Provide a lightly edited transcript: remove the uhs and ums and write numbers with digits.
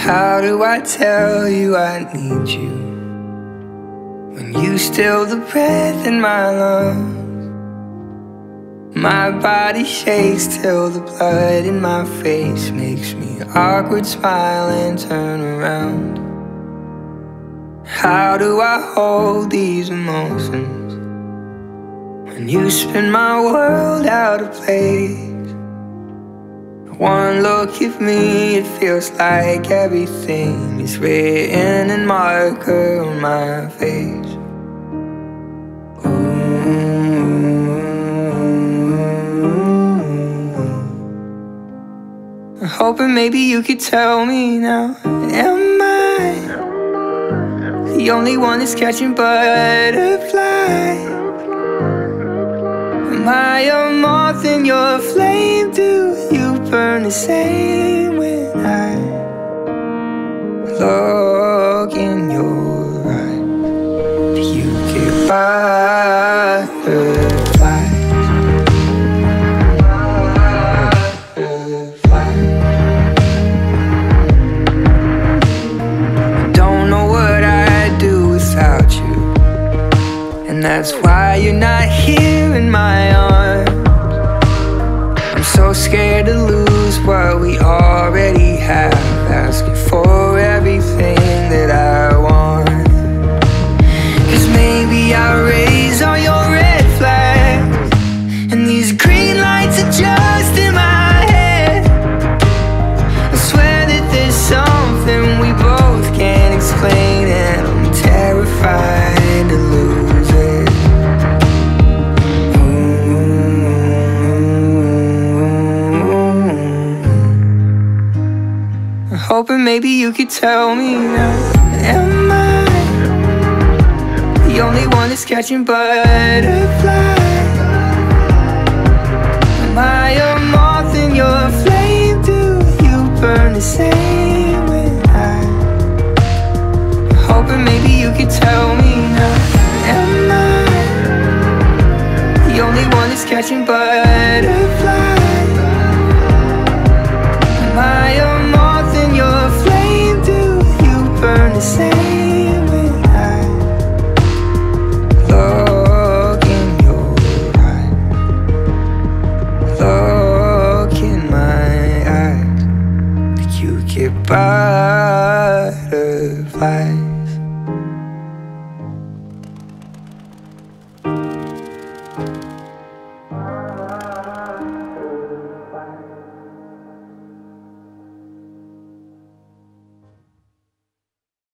How do I tell you I need you when you still the breath in my lungs? My body shakes till the blood in my face makes me awkward smile and turn around. How do I hold these emotions when you spin my world out of place? One look at me, it feels like everything is written in marker on my face. I'm hoping maybe you could tell me now, am I the only one that's catching butterflies? Am I a moth in your flame? Do you burn the same when I look in your eyes? Do you get butterflies? I don't know what I'd do without you, and that's why you're not here in my arms. I'm so scared to lose what we already have, asking for everything that I want. 'Cause maybe I'll raise all your red flags, and these green lights are just in my head. I swear that there's something we both can't explain, and I'm terrified to lose it. Hoping maybe you could tell me now, am I the only one that's catching butterflies? Am I a moth in your flame? Do you burn the same when hoping maybe you could tell me now, am I the only one that's catching butterflies? Am I a moth in your flame? Do you burn the same when I look in your eyes? Look in my eyes. Do you get butterflies?